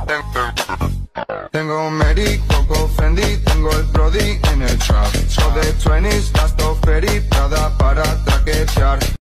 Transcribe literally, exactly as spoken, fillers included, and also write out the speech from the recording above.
Tengo un Mary, Coco, Fendi, tengo el Brody en el trap. So de twenties, gasto Ferry, Prada para traquetear.